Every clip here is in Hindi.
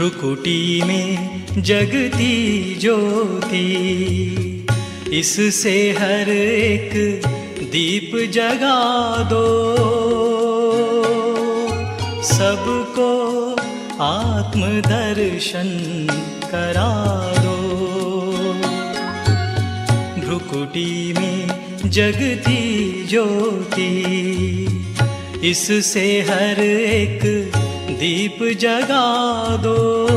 भ्रुकुटी में जगती ज्योति, इससे हर एक दीप जगा दो, सबको आत्मदर्शन करा दो। भ्रुकुटी में जगती ज्योति, इससे हर एक दीप जगा दो,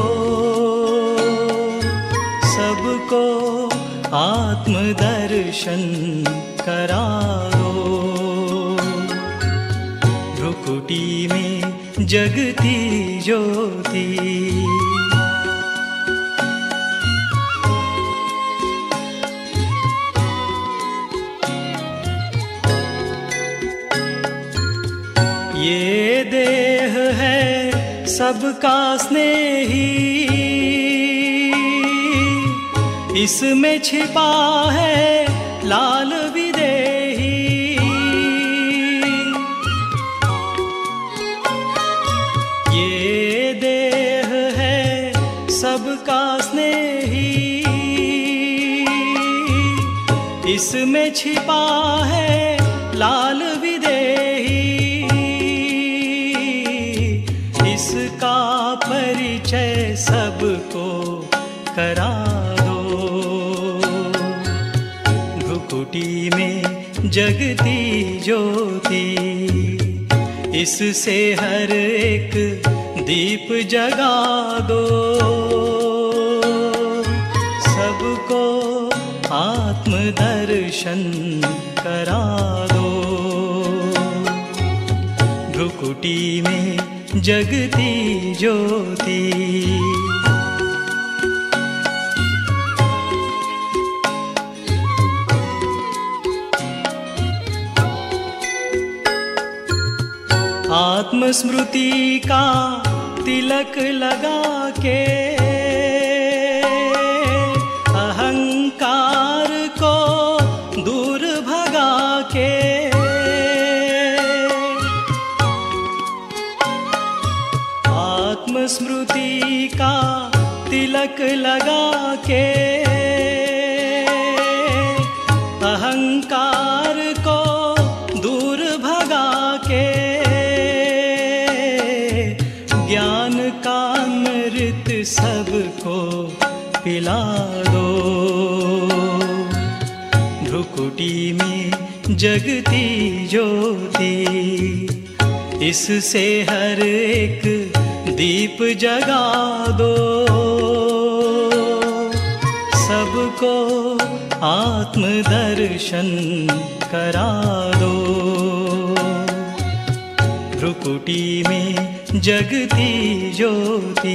सबको आत्मदर्शन करा दो। भ्रुकुटी में जगती ज्योति। ये देह है सबका स्नेही, इसमें छिपा है लाल विदेही। ये देह है सबका स्नेही, इसमें छिपा है लाल विदेही। इसका परिचय सबको करा दो। भ्रुकुटी में जगती ज्योति, इससे हर एक दीप जगा दो, सबको आत्मदर्शन करा दो। भ्रुकुटी में जगती ज्योति। आत्मस्मृति का तिलक लगा के, अहंकार को दूर भगा के, आत्मस्मृति का तिलक लगा के, अहंकार को दूर भगा के, ज्ञान का अमृत सबको पिला दो। भ्रुकुटी में जगती ज्योति, इससे हर एक दीप जगा दो, सबको आत्मदर्शन करा दो। भ्रुकुटी में जगती ज्योति।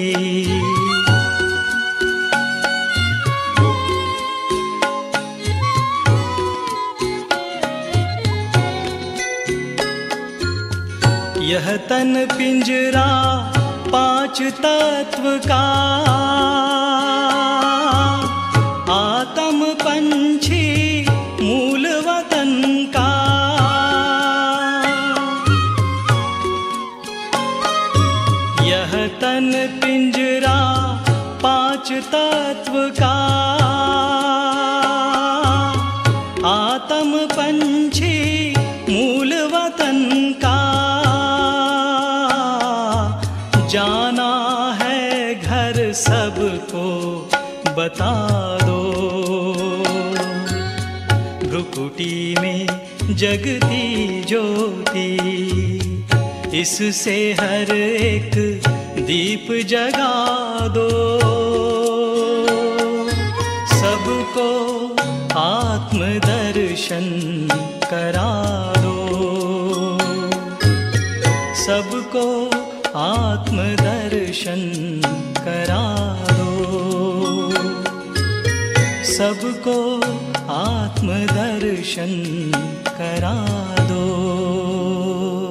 यह तन पिंजरा पांच तत्व का, आत्म पंछी मूल वतन का। यह तन पिंजरा पांच तत्व का, आत्म पंछी मूल वतन का। जाना है घर सबको बता दो। भ्रुकुटी में जगती ज्योति, इससे हर एक दीप जगा दो, सबको आत्मदर्शन करा दो, सबको आत्मदर्शन करा दो, सबको आत्मदर्शन करा दो।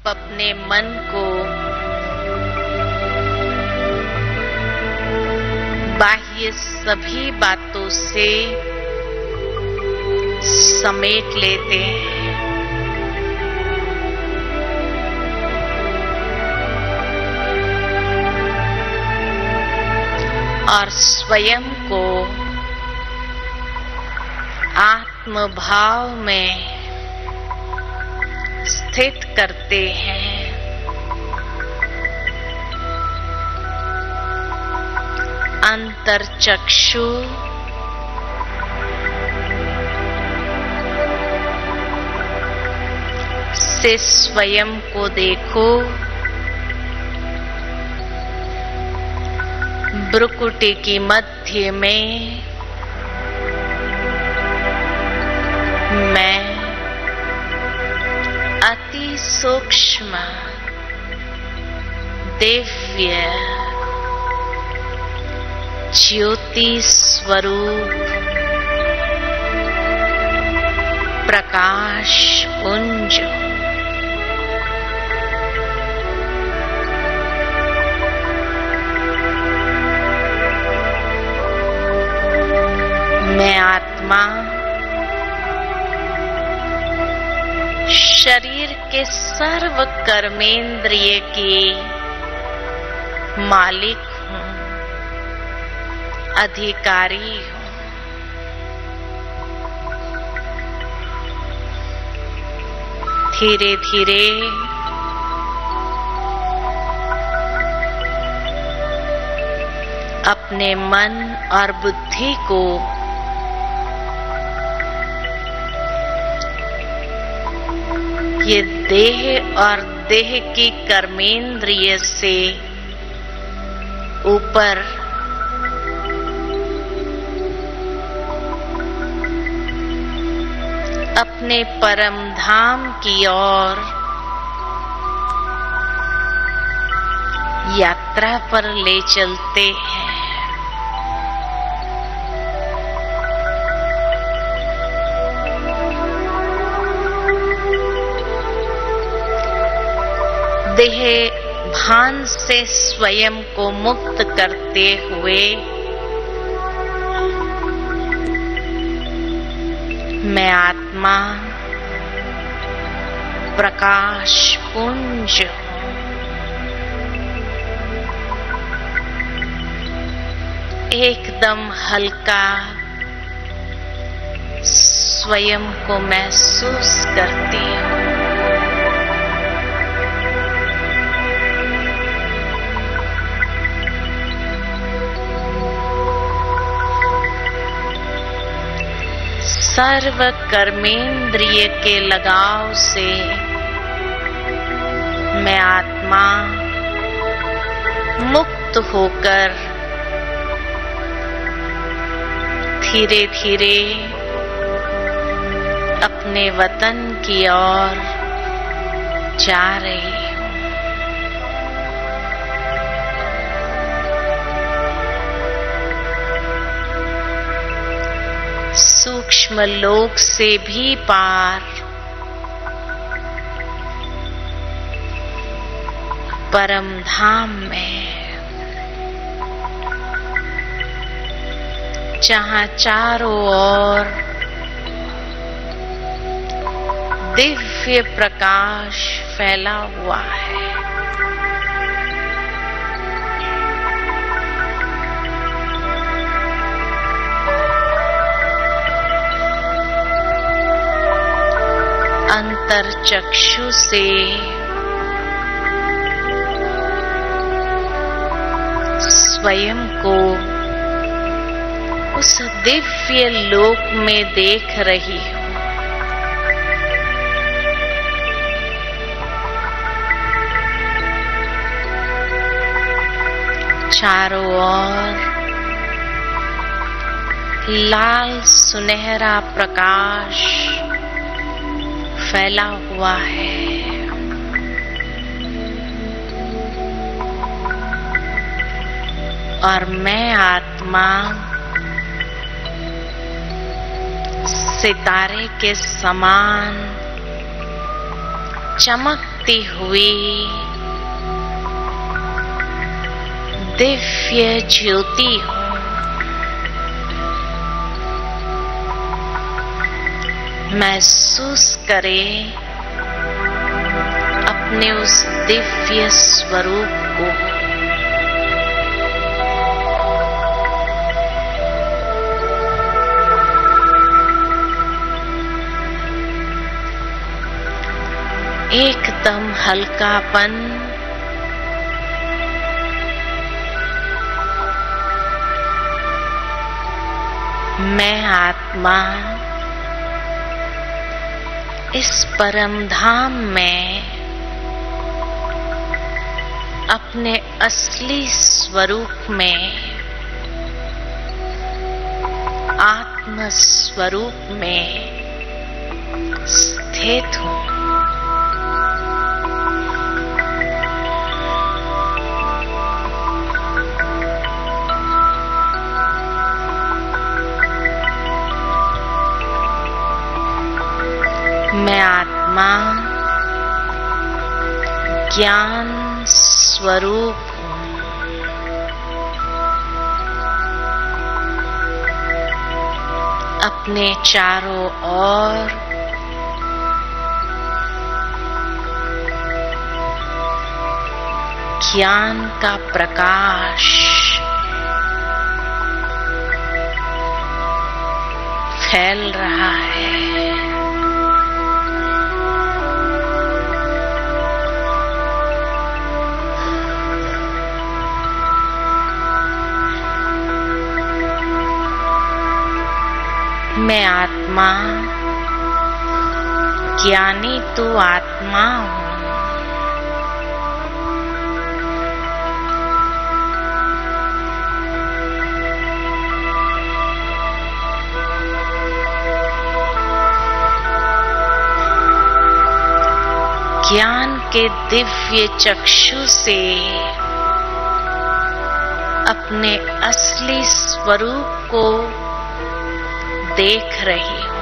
अपने मन को बाह्य सभी बातों से समेट लेते हैं और स्वयं को आत्म भाव में स्थित करते हैं। अंतर्चक्षु से स्वयं को देखो। भ्रुकुटी की मध्य में मैं अति सूक्ष्म दिव्य ज्योति स्वरूप प्रकाश पुंज मैं आत्मा शरीर के सर्व कर्मेंद्रिय की मालिक हूँ, अधिकारी हूँ। धीरे धीरे अपने मन और बुद्धि को ये देह और देह की कर्मेंद्रिय से ऊपर अपने परम धाम की ओर यात्रा पर ले चलते हैं। देह भान से स्वयं को मुक्त करते हुए मैं आत्मा प्रकाश पुंज हूँ। एकदम हल्का स्वयं को महसूस करती हूँ। सर्व कर्मेंद्रिय के लगाव से मैं आत्मा मुक्त होकर धीरे धीरे अपने वतन की ओर जा रही हूँ। सूक्ष्म लोक से भी पार परम धाम में, जहाँ चारों ओर दिव्य प्रकाश फैला हुआ है। अंतर्चक्षु से स्वयं को उस दिव्य लोक में देख रही हूँ। चारों ओर लाल सुनहरा प्रकाश फैला हुआ है। और मैं आत्मा सितारे के समान चमक चमकती हुई दिव्य ज्योति हूँ। महसूस करें अपने उस दिव्य स्वरूप को। एकदम हल्कापन, मैं आत्मा इस परम धाम में अपने असली स्वरूप में, आत्म स्वरूप में स्थित हूँ। मैं आत्मा ज्ञान स्वरूप हूँ। अपने चारों ओर ज्ञान का प्रकाश फैल रहा है। मैं आत्मा, ज्ञानी तो आत्मा हूँ। ज्ञान के दिव्य चक्षु से अपने असली स्वरूप को देख रही हूँ।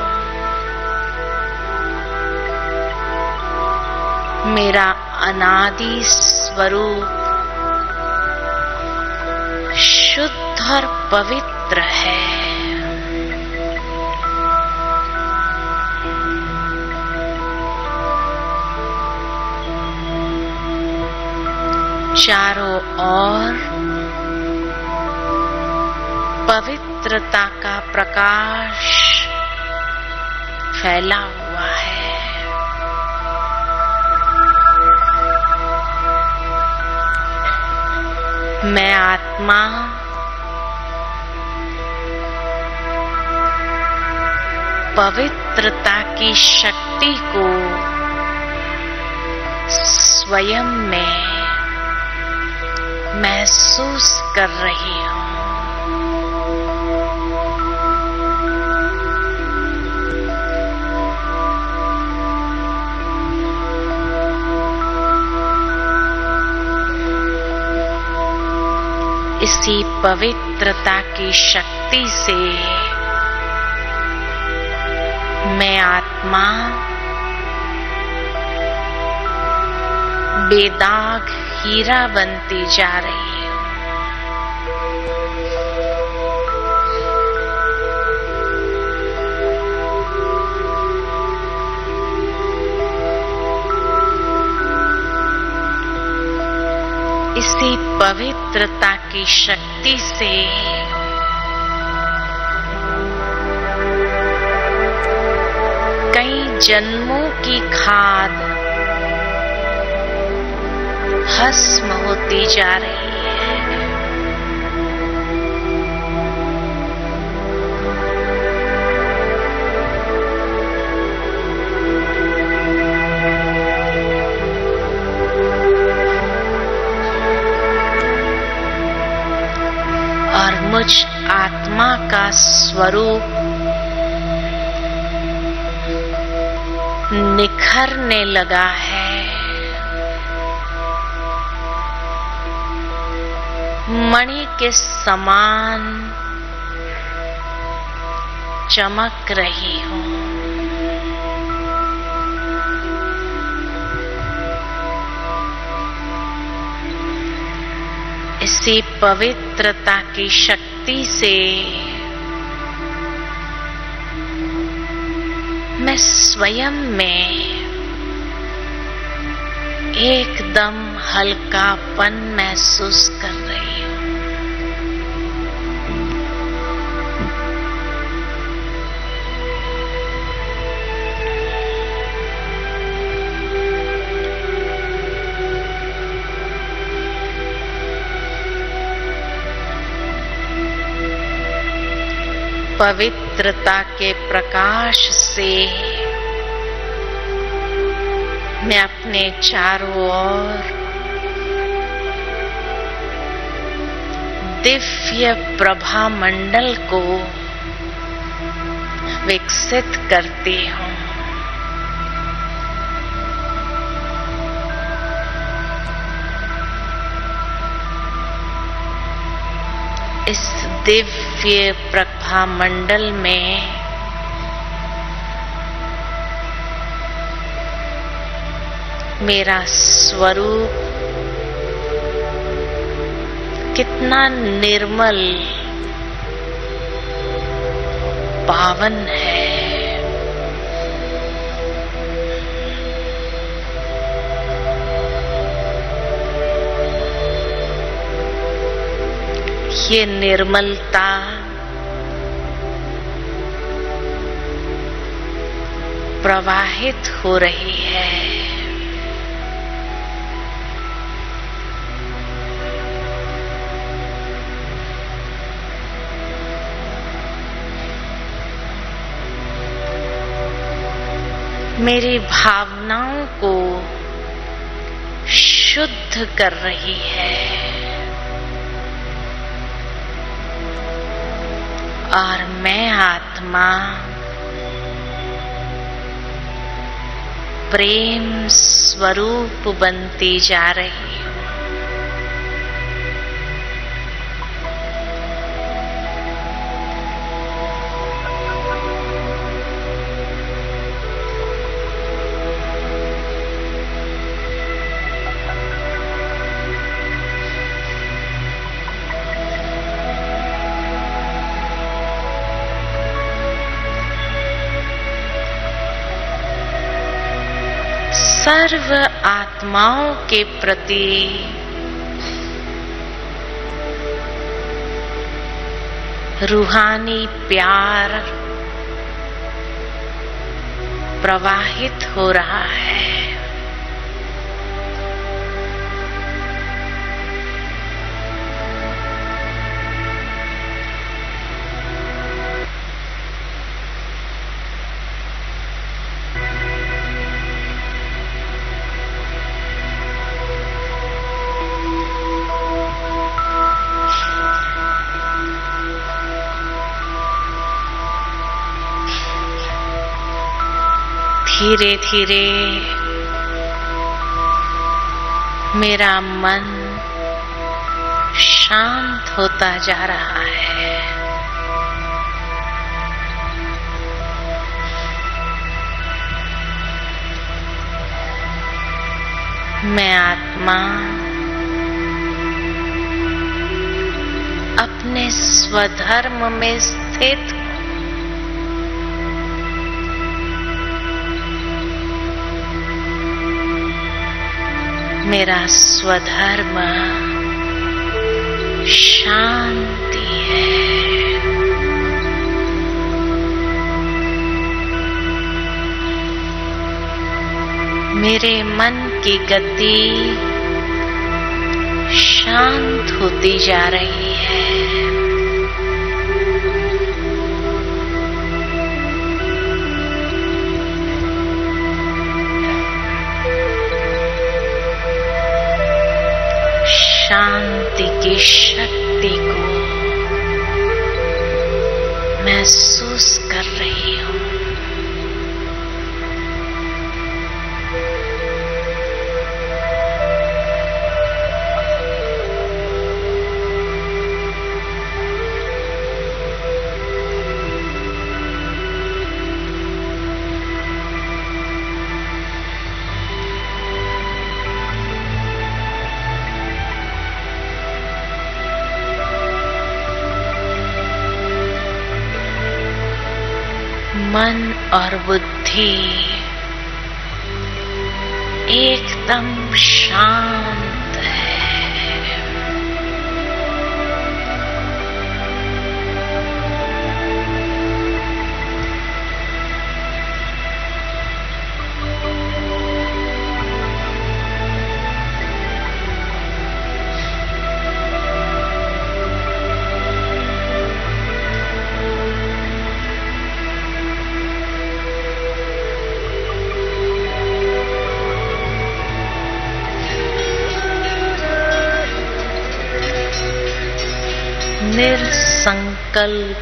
मेरा अनादि स्वरूप शुद्ध और पवित्र है। चारों ओर पवित्रता का प्रकाश फैला हुआ है। मैं आत्मा पवित्रता की शक्ति को स्वयं में महसूस कर रही हूँ। इसी पवित्रता की शक्ति से मैं आत्मा बेदाग हीरा बनती जा रही हूँ। इसी पवित्रता की शक्ति से कई जन्मों की खाद भस्म होती जा रही है। और मुझ आत्मा का स्वरूप निखरने लगा है। मणि के समान चमक रही हूँ। इसी पवित्रता की शक्ति से मैं स्वयं में एकदम हल्कापन महसूस कर रही हूँ। पवित्रता के प्रकाश से मैं अपने चारों ओर दिव्य प्रभा मंडल को विकसित करती हूँ। इस दिव्य प्रभा मंडल में मेरा स्वरूप कितना निर्मल पावन है। ये निर्मलता प्रवाहित हो रही है। मेरी भावनाओं को शुद्ध कर रही है और मैं आत्मा प्रेम स्वरूप बनती जा रही हूँ। सर्व आत्माओं के प्रति रूहानी प्यार प्रवाहित हो रहा है। धीरे धीरे मेरा मन शांत होता जा रहा है। मैं आत्मा अपने स्वधर्म में स्थित हूँ। मेरा स्वधर्म शांति है। मेरे मन की गति शांत होती जा रही है। शांति की शक्ति को महसूस कर रही हूँ। मन और बुद्धि एकदम शांत है। निर्संकल्प,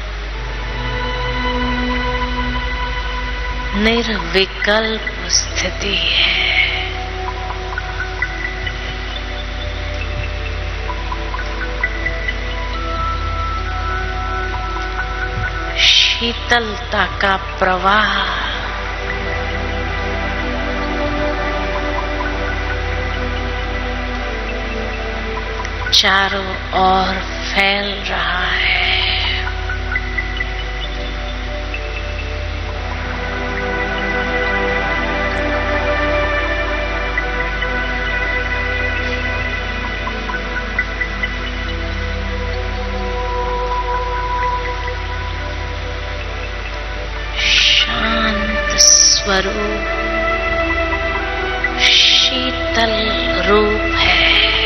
निर्विकल्प स्थिति है। शीतलता का प्रवाह चारों ओर फैल रहा है। शांत स्वरूप, शीतल रूप है।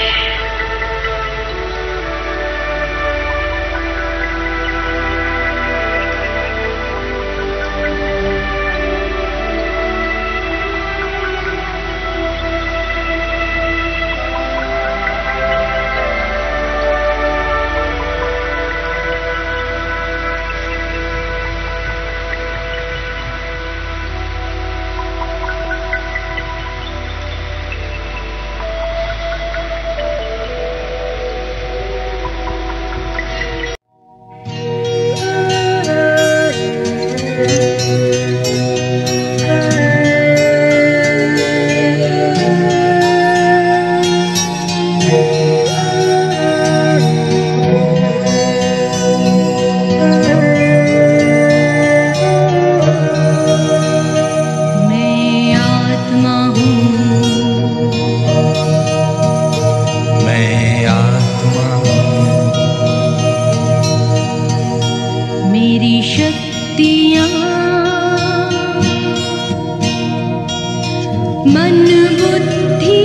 मन बुद्धि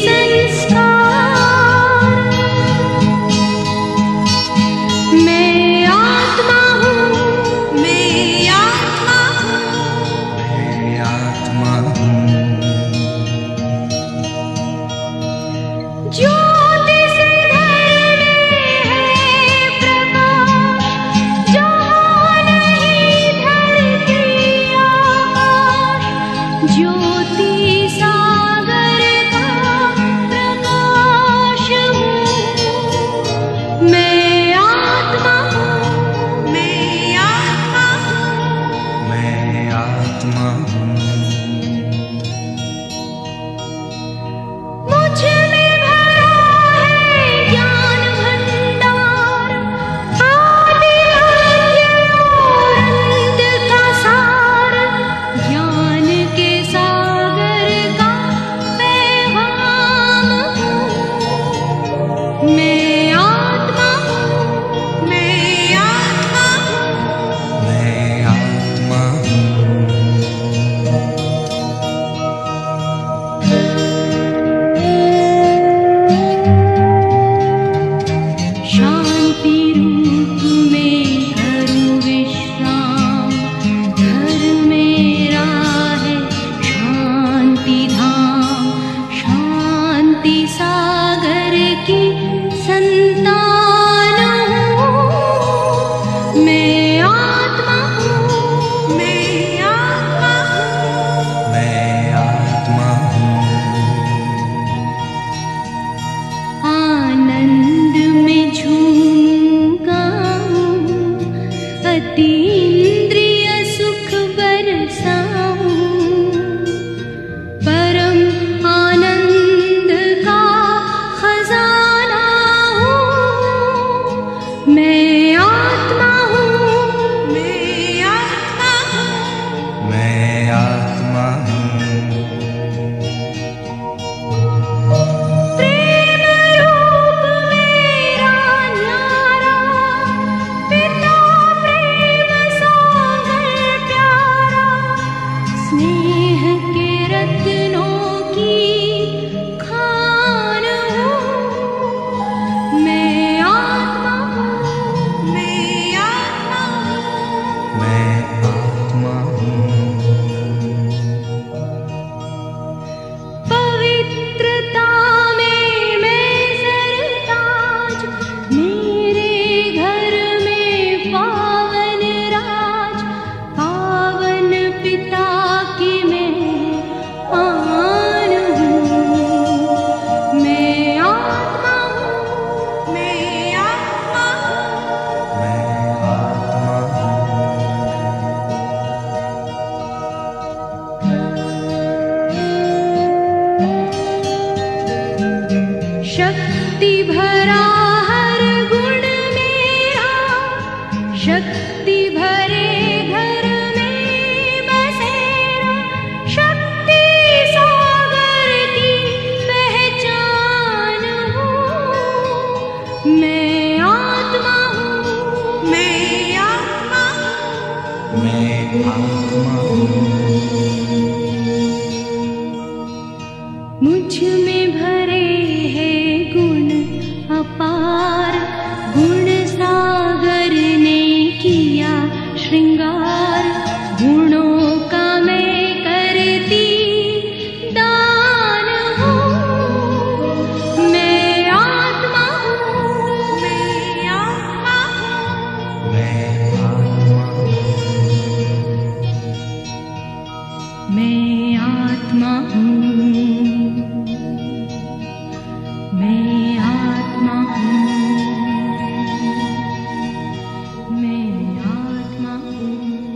संस्कार, मैं आत्मा हूँ, मैं आत्मा हूँ, मैं आत्मा हूँ। ज्योति से धरने है प्रकाश, जहाँ नहीं धरती आकाश, ज्योति सागर का प्रकाश हूँ, मैं आत्मा हूँ, मैं आत्मा हूँ, मैं आत्मा हूँ। मुझ में भरा है ज्ञान भंडार, आदि मध्य और अंत का सार, ज्ञान के सागर का पैगाम हूँ, मैं आत्मा हूँ, मैं आत्मा हूँ, मैं आत्मा हूँ। आत्मा हूँ। मुझ में भरे हैं गुण अपार, गुण सागर ने किया श्रृंगार, गुणों का मैं करती दान हूँ। मैं आत्मा हूँ, मैं आत्मा हूँ, मैं आत्मा हूँ। मैं आत्मा हूँ, मैं आत्मा हूँ, मैं आत्मा हूँ।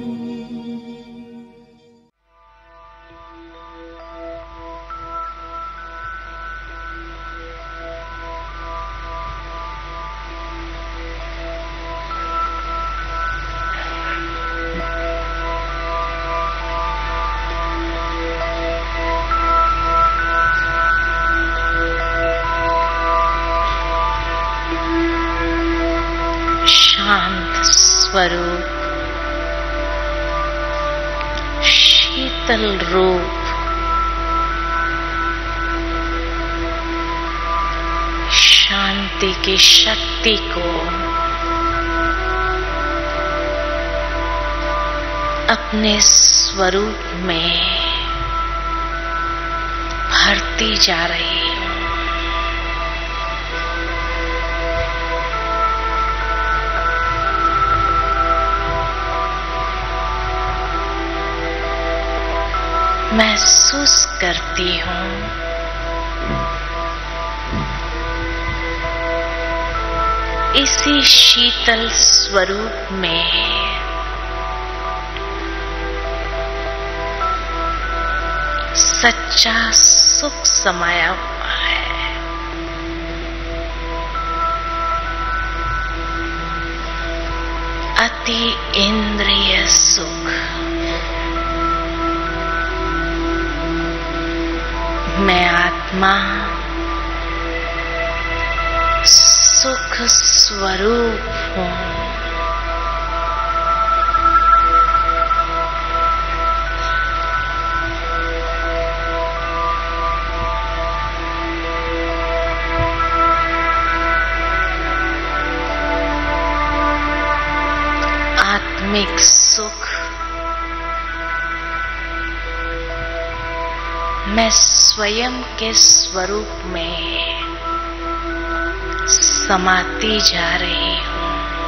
शांत स्वरूप, शीतल रूप, शांति की शक्ति को अपने स्वरूप में भरती जा रही हूँ। महसूस करती हूँ इसी शीतल स्वरूप में सच्चा सुख समाया हुआ है। अति इंद्रिय सुख। मैं आत्मा सुख स्वरूप हूँ। आत्मिक सुख मैं स्वयं के स्वरूप में समाती जा रही हूँ।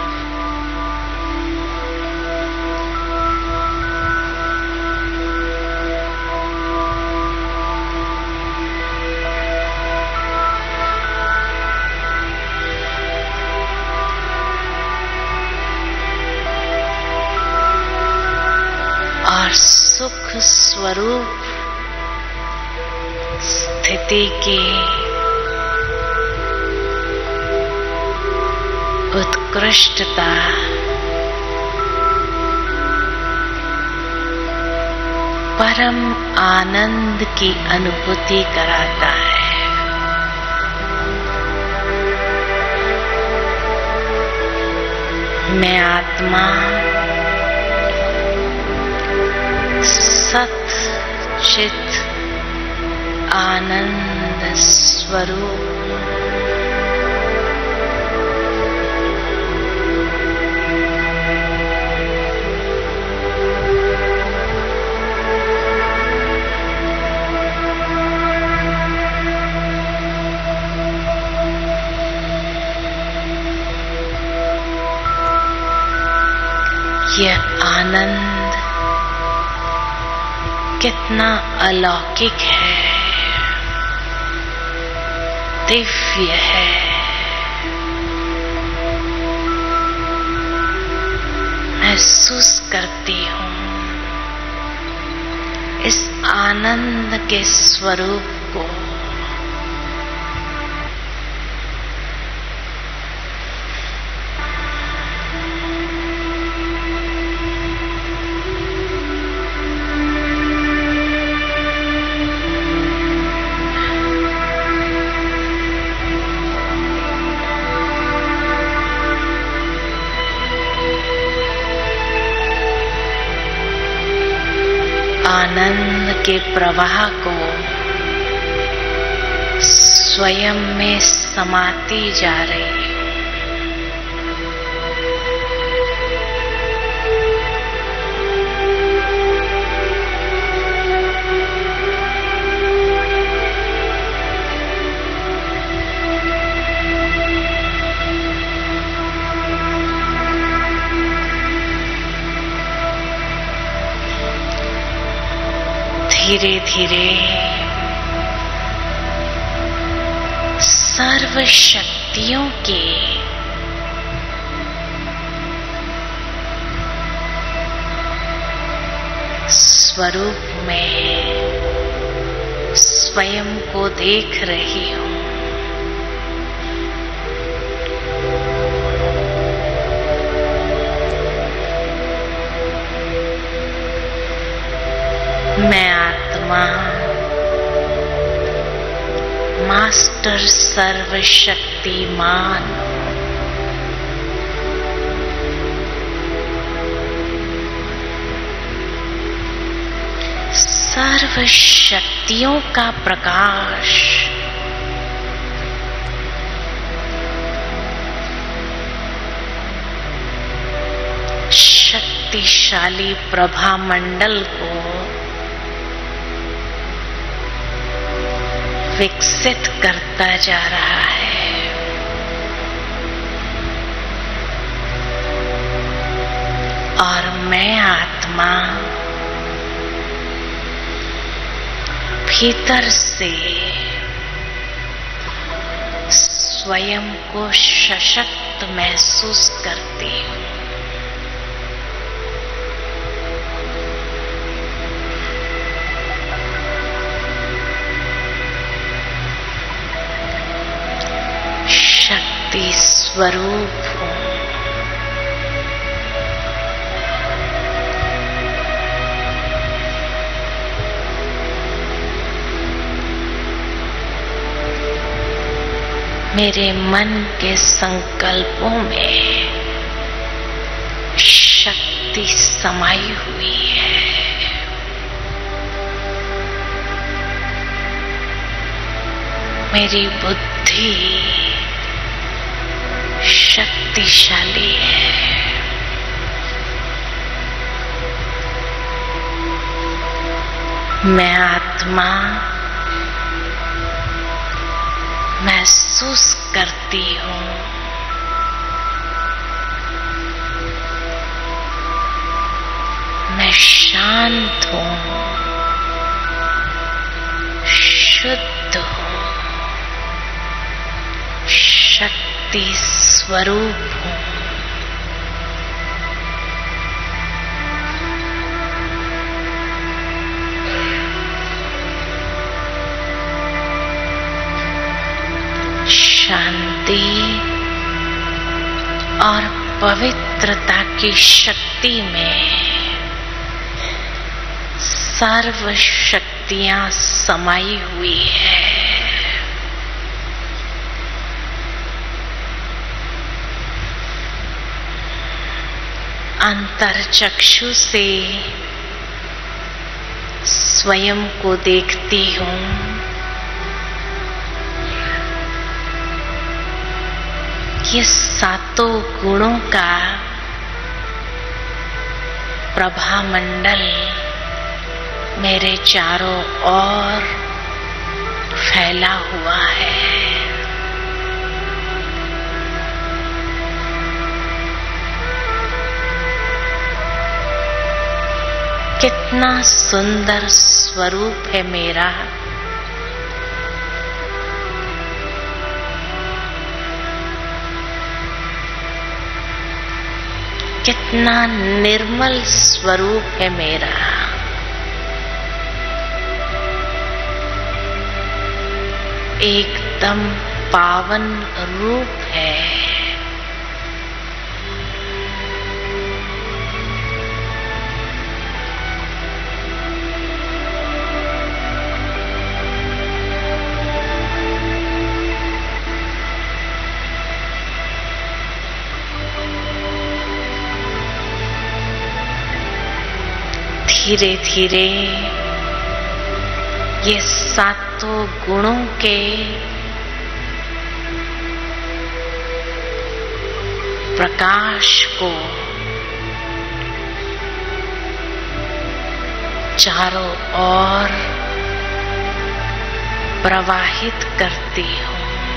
और सुख स्वरूप स्थिति की उत्कृष्टता परम आनंद की अनुभूति कराता है। मैं आत्मा सत चित आनंद स्वरूप। यह आनंद कितना अलौकिक है, दिव्य है। महसूस करती हूँ इस आनंद के स्वरूप को। आनंद के प्रवाह को स्वयं में समाती जा रही हूँ। धीरे धीरे सर्व शक्तियों के स्वरूप में स्वयं को देख रही हूँ। मैं आत्मा मास्टर सर्वशक्तिमान सर्व शक्तियों का प्रकाश शक्तिशाली प्रभा मंडल को विकसित करता जा रहा है। और मैं आत्मा भीतर से स्वयं को सशक्त महसूस करती हूँ। शक्ति स्वरूप हूँ। मेरे मन के संकल्पों में शक्ति समाई हुई है। मेरी बुद्धि शक्तिशाली है। मैं आत्मा महसूस करती हूँ मैं शांत हूँ, शुद्ध हूँ, शक्ति स्वरूप हूँ। शांति और पवित्रता की शक्ति में सर्व शक्तियां समाई हुई है। अंतर्चक्षु से स्वयं को देखती हूँ। ये सातों गुणों का प्रभा मंडल मेरे चारों ओर फैला हुआ है। कितना सुंदर स्वरूप है मेरा। कितना निर्मल स्वरूप है मेरा। एकदम पावन रूप है। धीरे धीरे ये सातों गुणों के प्रकाश को चारों ओर प्रवाहित करती हूँ।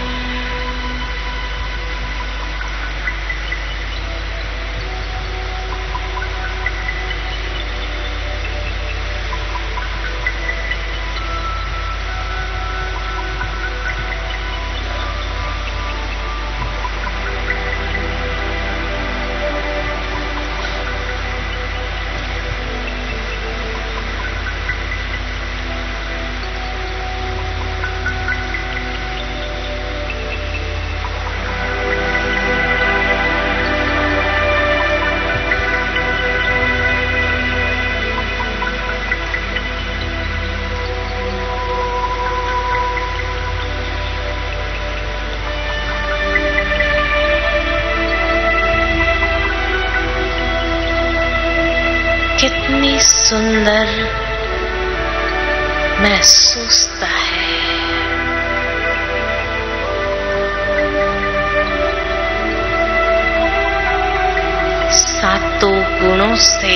कितनी सुंदर महसूसता है। सातों गुणों से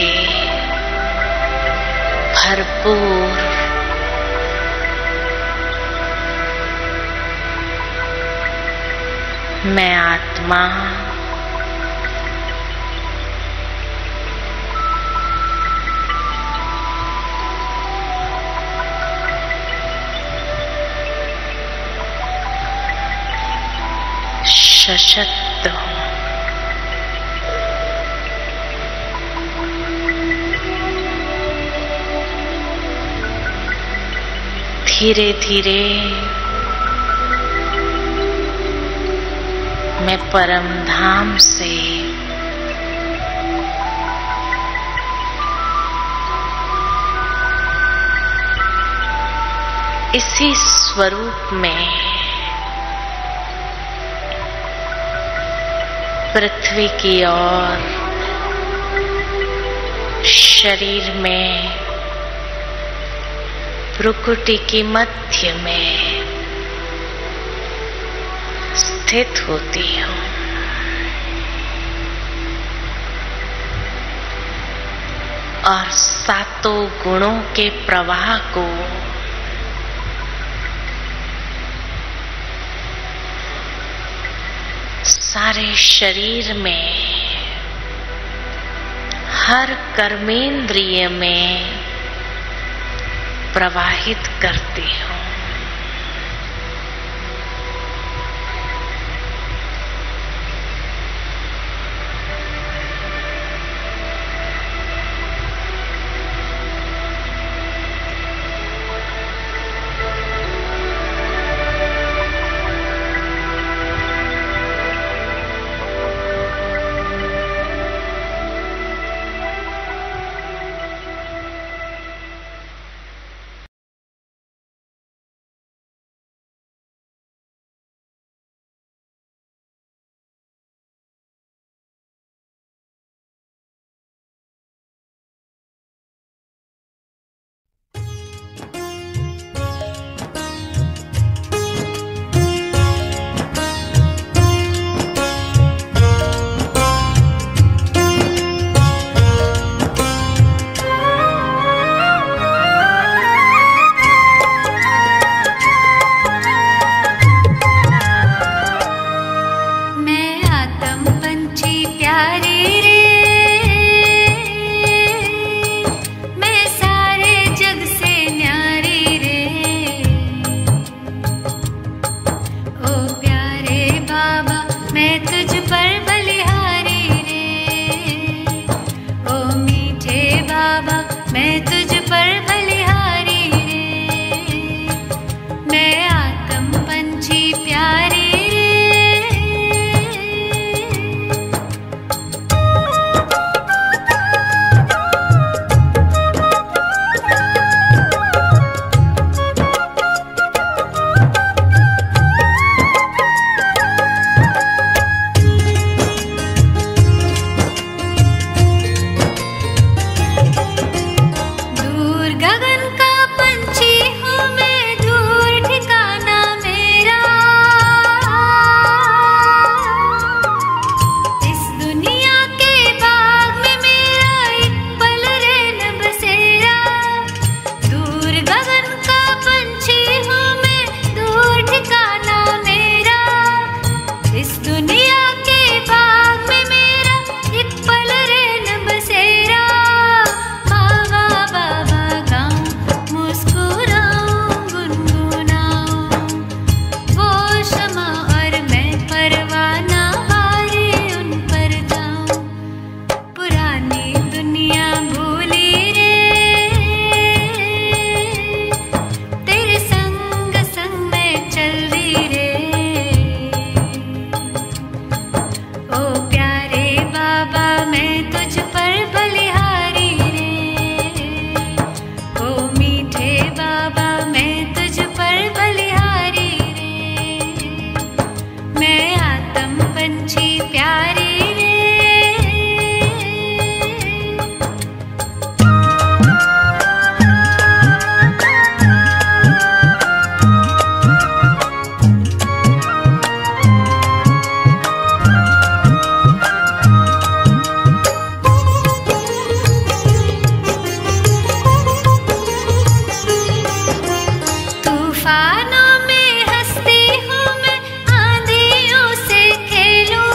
भरपूर मैं आत्मा सशक्त हूँ। धीरे धीरे मैं परम धाम से इसी स्वरूप में पृथ्वी की ओर शरीर में भ्रुकुटी की मध्य में स्थित होती हूँ और सातों गुणों के प्रवाह को सारे शरीर में हर कर्मेंद्रिय में प्रवाहित करती हूँ। प्यारी रे। तूफानों में हंसती हूँ मैं, आंधियों से खेलूं,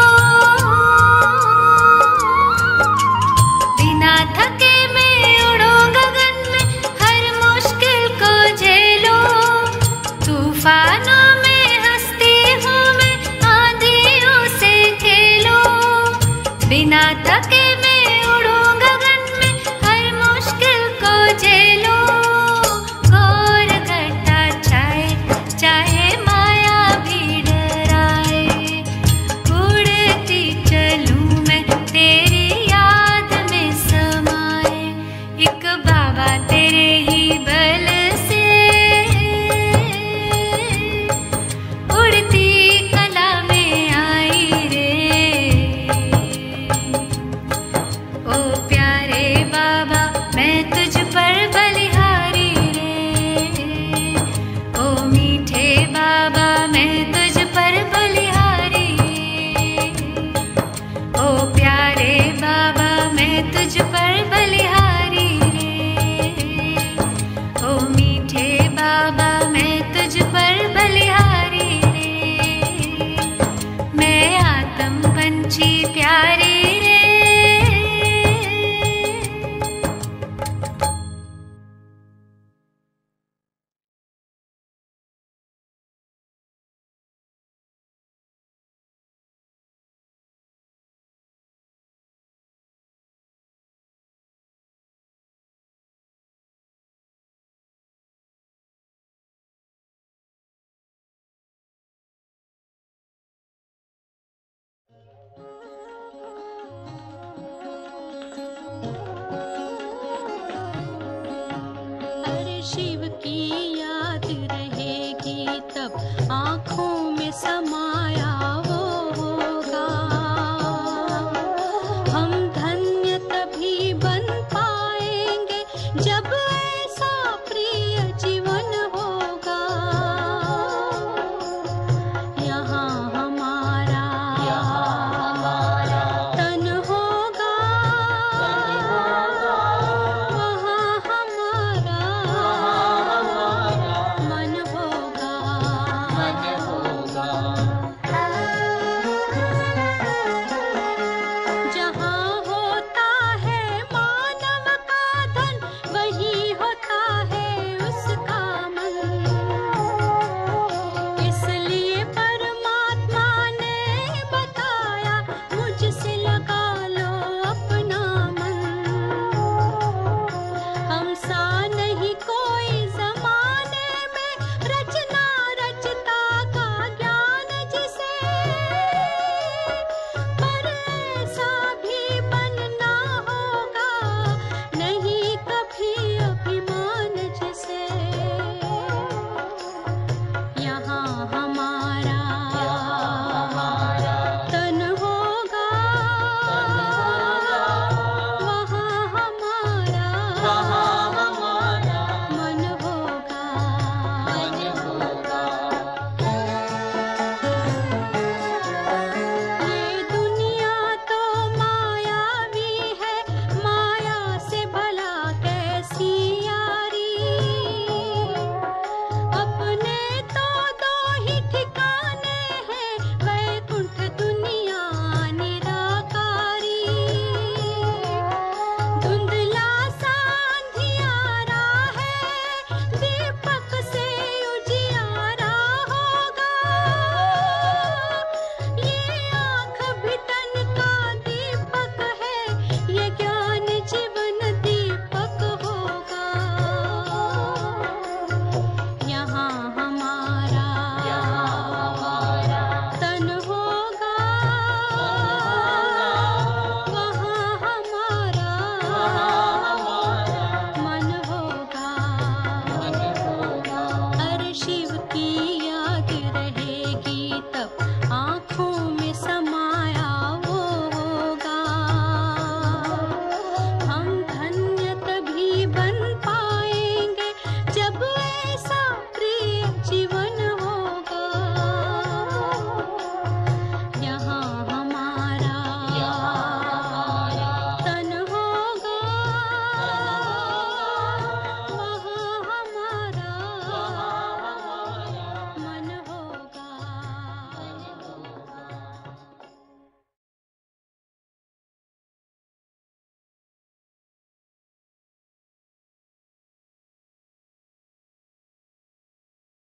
बिना थके मैं उड़ूं गगन में, हर मुश्किल को झेलूं। तूफानों में हंसती हूँ मैं, आंधियों से खेलूं, बिना थके मैं उड़ूं गगन में, हर मुश्किल को झेलूं। घोर घटा छाए चाहे माया भी डराए, उड़ती चलूं मैं तेरी याद में समाए। एक बाबा तेरे ही बल से उड़ती कला में आई रे। ओ प्यारे बाबा मैं तुझ पर बलिहारी रे। ओ मीठे बाबा मैं तुझ पर बलिहारी। ओ प्यारे बाबा मैं तुझ पर बलिहारी रे। ओ मीठे बाबा मैं तुझ पर बलिहारी रे। मैं आत्म पंछी प्यारी रे। अरे शिव की याद रहेगी तब आँखों में समाया